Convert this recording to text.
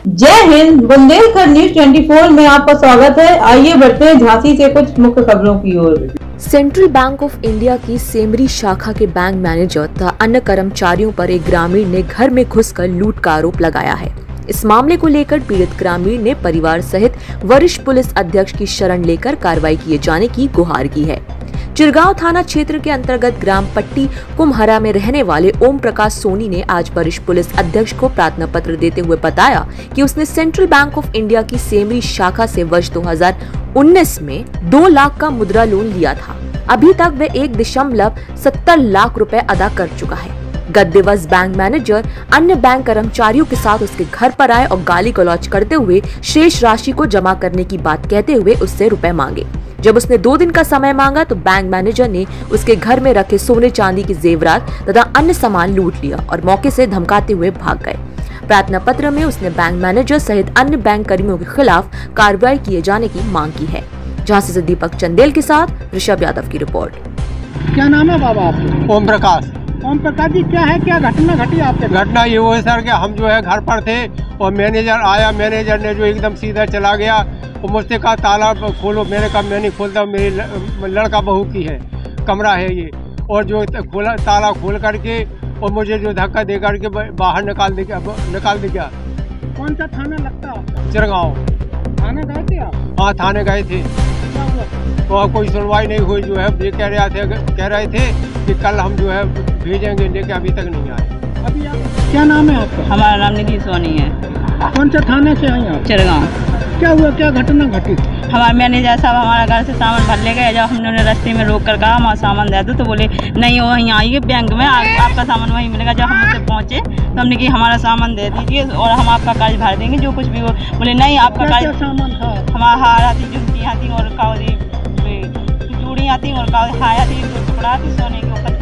जय हिंद। बुंदेलखंड न्यूज 24 में आपका स्वागत है। आइए बढ़ते हैं झांसी से कुछ मुख्य खबरों की ओर। सेंट्रल बैंक ऑफ इंडिया की सेमरी शाखा के बैंक मैनेजर तथा अन्य कर्मचारियों पर एक ग्रामीण ने घर में घुसकर लूट का आरोप लगाया है। इस मामले को लेकर पीड़ित ग्रामीण ने परिवार सहित वरिष्ठ पुलिस अध्यक्ष की शरण लेकर कार्रवाई किए जाने की गुहार की है। चिरगांव थाना क्षेत्र के अंतर्गत ग्राम पट्टी कुम्हरा में रहने वाले ओम प्रकाश सोनी ने आज वरिष्ठ पुलिस अध्यक्ष को प्रार्थना पत्र देते हुए बताया कि उसने सेंट्रल बैंक ऑफ इंडिया की सेमरी शाखा से वर्ष 2019 में 2 लाख का मुद्रा लोन लिया था। अभी तक वे 1.70 लाख रुपए अदा कर चुका है। गत दिवस बैंक मैनेजर अन्य बैंक कर्मचारियों के साथ उसके घर पर आए और गाली गलौज करते हुए शेष राशि को जमा करने की बात कहते हुए उससे रुपए मांगे। जब उसने 2 दिन का समय मांगा तो बैंक मैनेजर ने उसके घर में रखे सोने चांदी के जेवरात तथा अन्य सामान लूट लिया और मौके से धमकाते हुए भाग गए। प्रार्थना पत्र में उसने बैंक मैनेजर सहित अन्य बैंक कर्मियों के खिलाफ कार्रवाई किए जाने की मांग की है। झांसी से दीपक चंदेल के साथ ऋषभ यादव की रिपोर्ट। क्या नाम है बाबा आपका? ओम प्रकाश। ओम प्रकाश जी, क्या है, क्या घटना घटी आपके? घटना ये हुई सर कि हम जो है घर पर थे और मैनेजर आया। मैनेजर ने जो एकदम सीधा चला गया और मुझसे कहा ताला खोलो। मैंने कहा मैं नहीं खोलता, मेरी लड़का बहू की है कमरा है ये। और जो खोला ताला खोल करके और मुझे जो धक्का दे करके बाहर निकाल दे गया। कौन सा थाना लगता है? चिरगांव थाने गए थे आप? हाँ, थाने गए थे। क्या हुआ? तो कोई सुनवाई नहीं हुई। जो है ये कह रहे थे कि कल हम जो है भेजेंगे, लेकिन अभी तक नहीं आए। अभी आप क्या नाम है आपका? हमारा नाम निधि सोनी है। कौन सा थाने से आई आप? चिरगांव। क्या हुआ, क्या घटना घटी? हमारे मैनेजर साहब हमारा घर से सामान भर ले गए। जब हमने उन्हें रास्ते में रोक कर कहा हमारा सामान दे दो तो बोले नहीं, वहीं आइए बैंक में, आपका सामान वहीं मिलेगा। जब हम उससे पहुँचे तो हमने कि हमारा सामान दे दीजिए और हम आपका कर्ज भर देंगे जो कुछ भी हो। बोले नहीं, आपका कर्ज। सामान था? हमारा हार आती, जुमकी आती और चूड़ी आती और हार आती, टुकड़ा आती सोने के ऊपर